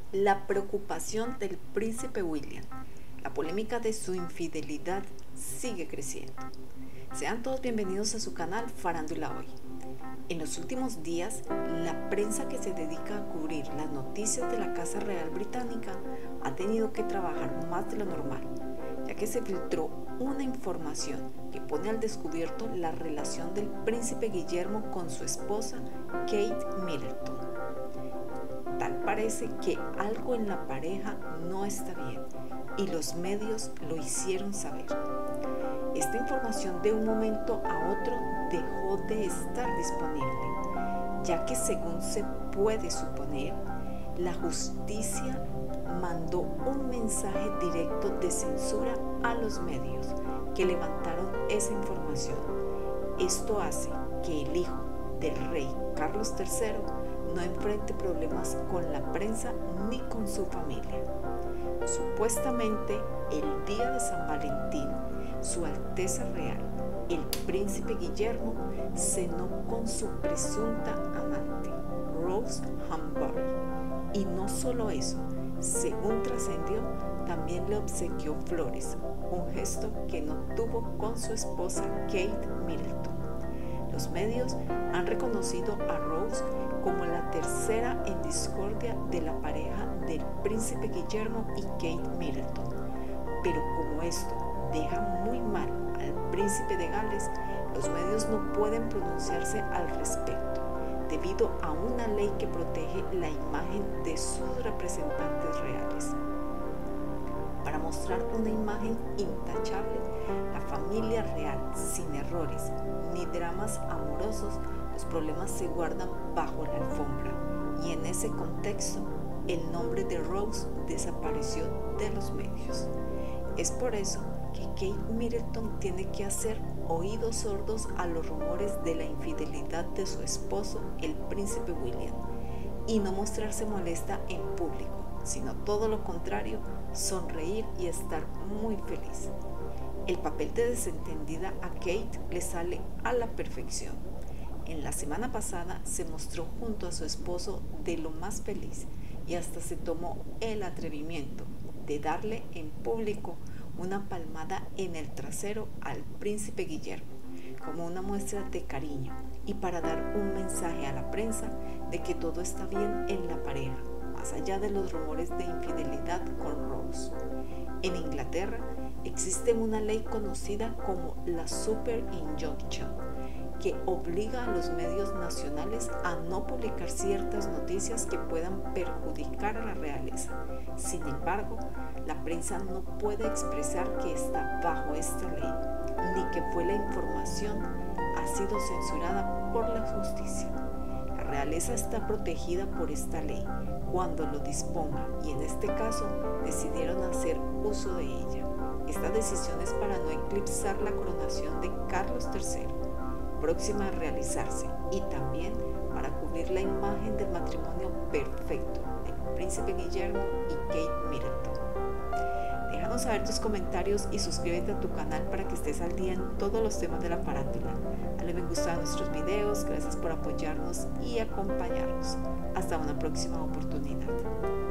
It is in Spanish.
La preocupación del príncipe William. La polémica de su infidelidad sigue creciendo. Sean todos bienvenidos a su canal Farándula Hoy. En los últimos días, la prensa que se dedica a cubrir las noticias de la Casa Real Británica ha tenido que trabajar más de lo normal, ya que se filtró una información que pone al descubierto la relación del príncipe Guillermo con su esposa Kate Middleton. Tal parece que algo en la pareja no está bien y los medios lo hicieron saber. Esta información de un momento a otro dejó de estar disponible, ya que según se puede suponer, la justicia mandó un mensaje directo de censura a los medios que levantaron esa información. Esto hace que el hijo del rey Carlos III no enfrente problemas con la prensa ni con su familia. Supuestamente, el día de San Valentín, Su Alteza Real, el príncipe Guillermo, cenó con su presunta amante, Rose Humbury. Y no solo eso, según trascendió, también le obsequió flores, un gesto que no tuvo con su esposa Kate Middleton. Los medios han reconocido a Rose como la tercera en discordia de la pareja del príncipe Guillermo y Kate Middleton. Pero como esto deja muy mal al príncipe de Gales, los medios no pueden pronunciarse al respecto, debido a una ley que protege la imagen de sus representantes reales. Para mostrar una imagen intachable, la familia real, sin errores ni dramas amorosos, los problemas se guardan bajo la alfombra, y en ese contexto, el nombre de Rose desapareció de los medios. Es por eso que Kate Middleton tiene que hacer oídos sordos a los rumores de la infidelidad de su esposo, el príncipe William, y no mostrarse molesta en público, sino todo lo contrario, sonreír y estar muy feliz. El papel de desentendida a Kate le sale a la perfección. En la semana pasada se mostró junto a su esposo de lo más feliz y hasta se tomó el atrevimiento de darle en público una palmada en el trasero al príncipe Guillermo, como una muestra de cariño y para dar un mensaje a la prensa de que todo está bien en la pareja, más allá de los rumores de infidelidad con Rose. En Inglaterra existe una ley conocida como la Super Injunction, que obliga a los medios nacionales a no publicar ciertas noticias que puedan perjudicar a la realeza. Sin embargo, la prensa no puede expresar que está bajo esta ley, ni que la información ha sido censurada por la justicia. La realeza está protegida por esta ley cuando lo disponga, y en este caso decidieron hacer uso de ella. Esta decisión es para no eclipsar la coronación de Carlos III, próxima a realizarse, y también para cubrir la imagen del matrimonio perfecto del príncipe Guillermo y Kate Middleton. Déjanos saber tus comentarios y suscríbete a tu canal para que estés al día en todos los temas de la farándula. Dale me gusta a nuestros videos, gracias por apoyarnos y acompañarnos. Hasta una próxima oportunidad.